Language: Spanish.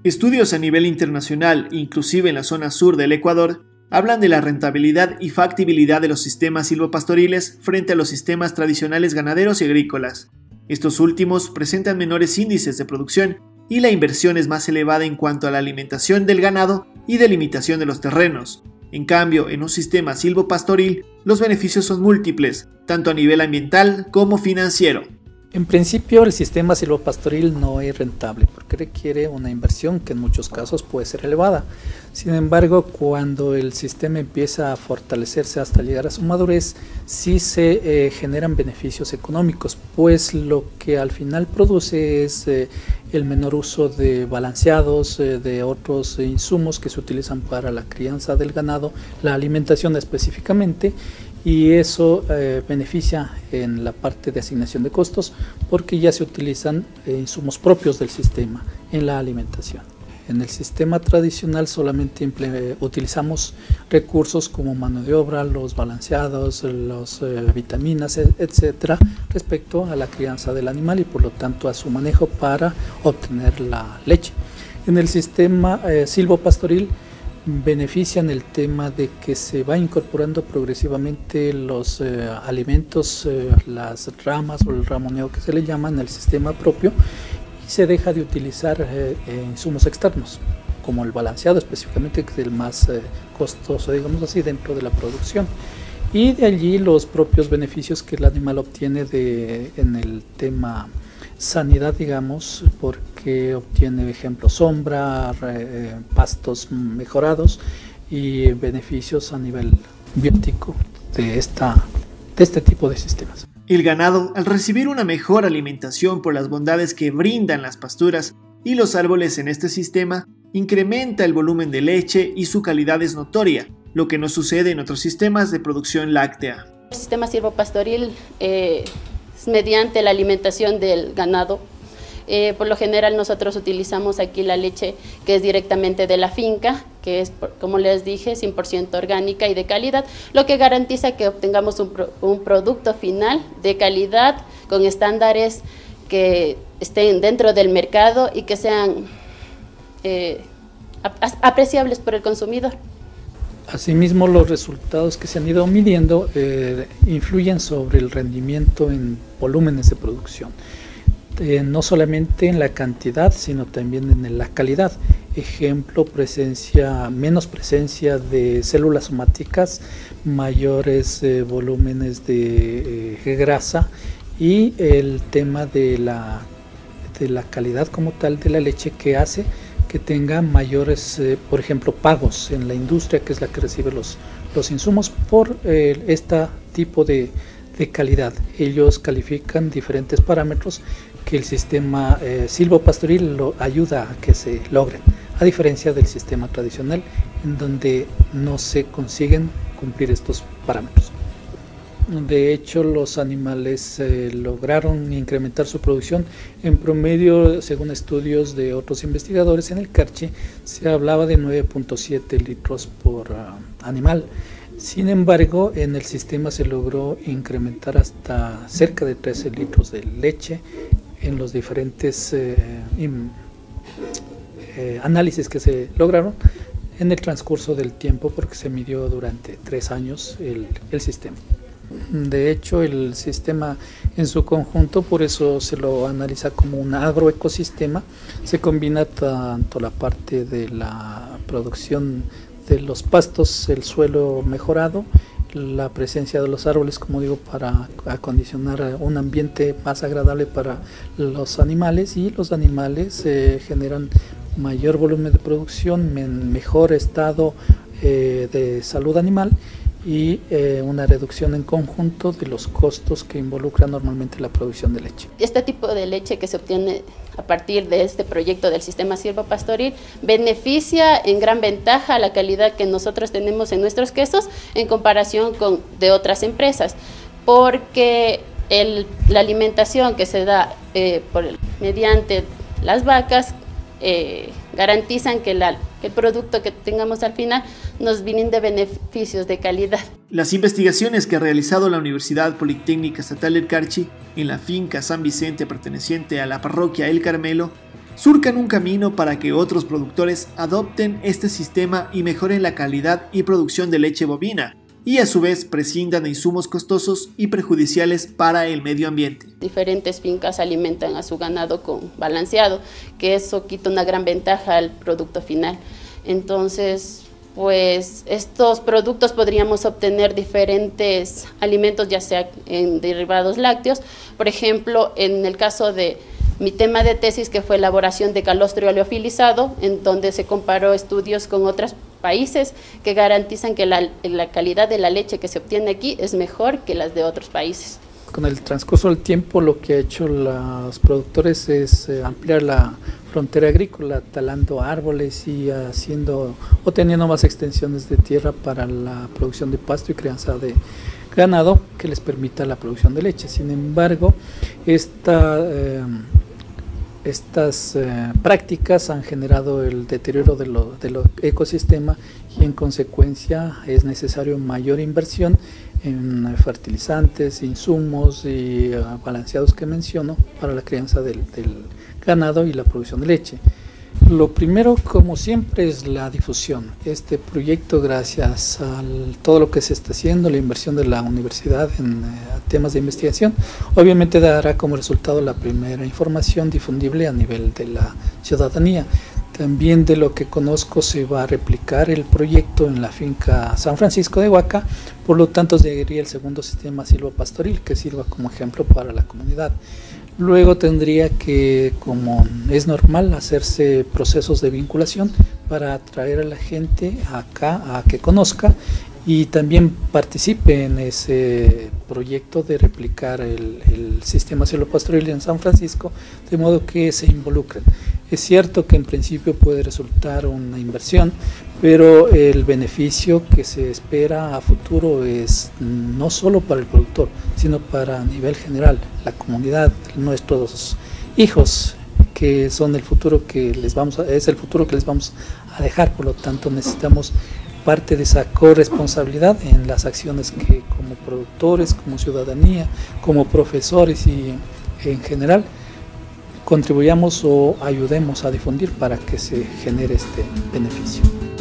Estudios a nivel internacional, inclusive en la zona sur del Ecuador, hablan de la rentabilidad y factibilidad de los sistemas silvopastoriles frente a los sistemas tradicionales ganaderos y agrícolas. Estos últimos presentan menores índices de producción y la inversión es más elevada en cuanto a la alimentación del ganado y delimitación de los terrenos. En cambio, en un sistema silvopastoril, los beneficios son múltiples, tanto a nivel ambiental como financiero. En principio, el sistema silvopastoril no es rentable porque requiere una inversión que en muchos casos puede ser elevada. Sin embargo, cuando el sistema empieza a fortalecerse hasta llegar a su madurez, sí se generan beneficios económicos, pues lo que al final produce es el menor uso de balanceados, de otros insumos que se utilizan para la crianza del ganado, la alimentación específicamente, y eso beneficia en la parte de asignación de costos porque ya se utilizan insumos propios del sistema en la alimentación. En el sistema tradicional solamente utilizamos recursos como mano de obra, los balanceados, las vitaminas, etcétera, respecto a la crianza del animal y por lo tanto a su manejo para obtener la leche. En el sistema silvopastoril benefician el tema de que se va incorporando progresivamente los alimentos, las ramas o el ramoneo que se le llama en el sistema propio, y se deja de utilizar insumos externos, como el balanceado específicamente, que es el más costoso, digamos así, dentro de la producción. Y de allí los propios beneficios que el animal obtiene en el tema sanidad, digamos, porque obtiene, ejemplo, sombra, pastos mejorados y beneficios a nivel biótico de este tipo de sistemas. El ganado, al recibir una mejor alimentación por las bondades que brindan las pasturas y los árboles en este sistema, incrementa el volumen de leche y su calidad es notoria, lo que no sucede en otros sistemas de producción láctea. El sistema silvopastoril mediante la alimentación del ganado. Por lo general nosotros utilizamos aquí la leche que es directamente de la finca, que es, como les dije, 100% orgánica y de calidad, lo que garantiza que obtengamos un producto final de calidad con estándares que estén dentro del mercado y que sean apreciables por el consumidor. Asimismo, los resultados que se han ido midiendo influyen sobre el rendimiento en volúmenes de producción, no solamente en la cantidad, sino también en la calidad. Ejemplo, menos presencia de células somáticas, mayores volúmenes de grasa y el tema de la calidad como tal de la leche, que hace que tenga mayores, por ejemplo, pagos en la industria, que es la que recibe los insumos por este tipo de calidad. Ellos califican diferentes parámetros que el sistema silvopastoril ayuda a que se logren, a diferencia del sistema tradicional, en donde no se consiguen cumplir estos parámetros. De hecho, los animales lograron incrementar su producción en promedio, según estudios de otros investigadores. En el Carchi se hablaba de 9.7 litros por animal. Sin embargo, en el sistema se logró incrementar hasta cerca de 13 litros de leche en los diferentes análisis que se lograron en el transcurso del tiempo, porque se midió durante 3 años el sistema. De hecho, el sistema en su conjunto, por eso se lo analiza como un agroecosistema, se combina tanto la parte de la producción de los pastos, el suelo mejorado, la presencia de los árboles, como digo, para acondicionar un ambiente más agradable para los animales, y los animales generan mayor volumen de producción, mejor estado de salud animal y una reducción en conjunto de los costos que involucra normalmente la producción de leche. Este tipo de leche que se obtiene a partir de este proyecto del sistema silvopastoril beneficia en gran ventaja la calidad que nosotros tenemos en nuestros quesos en comparación con de otras empresas, porque la alimentación que se da mediante las vacas garantizan que el producto que tengamos al final nos brinde beneficios de calidad. Las investigaciones que ha realizado la Universidad Politécnica Estatal del Carchi en la finca San Vicente perteneciente a la parroquia El Carmelo surcan un camino para que otros productores adopten este sistema y mejoren la calidad y producción de leche bovina, y a su vez prescindan de insumos costosos y perjudiciales para el medio ambiente. Diferentes fincas alimentan a su ganado con balanceado, que eso quita una gran ventaja al producto final. Entonces, pues estos productos podríamos obtener diferentes alimentos, ya sea en derivados lácteos. Por ejemplo, en el caso de mi tema de tesis, que fue elaboración de calostro oleofilizado, en donde se comparó estudios con otros países que garantizan que la calidad de la leche que se obtiene aquí es mejor que las de otros países. Con el transcurso del tiempo, lo que ha hecho los productores es ampliar la frontera agrícola, talando árboles y haciendo o teniendo más extensiones de tierra para la producción de pasto y crianza de ganado que les permita la producción de leche. Sin embargo, estas prácticas han generado el deterioro del ecosistema y en consecuencia es necesario mayor inversión en fertilizantes, insumos y balanceados que menciono para la crianza del ganado y la producción de leche. Lo primero, como siempre, es la difusión. Este proyecto, gracias a todo lo que se está haciendo, la inversión de la universidad en temas de investigación, obviamente dará como resultado la primera información difundible a nivel de la ciudadanía. También, de lo que conozco, se va a replicar el proyecto en la finca San Francisco de Huaca, por lo tanto seguiría el segundo sistema silvopastoril que sirva como ejemplo para la comunidad. Luego tendría que, como es normal, hacerse procesos de vinculación para atraer a la gente acá a que conozca y también participe en ese proyecto de replicar el sistema silvopastoril en San Francisco, de modo que se involucren. Es cierto que en principio puede resultar una inversión, pero el beneficio que se espera a futuro es no solo para el productor, sino para a nivel general, la comunidad, nuestros hijos, que son el futuro es el futuro que les vamos a dejar. Por lo tanto, necesitamos parte de esa corresponsabilidad en las acciones que como productores, como ciudadanía, como profesores y en general contribuyamos o ayudemos a difundir para que se genere este beneficio.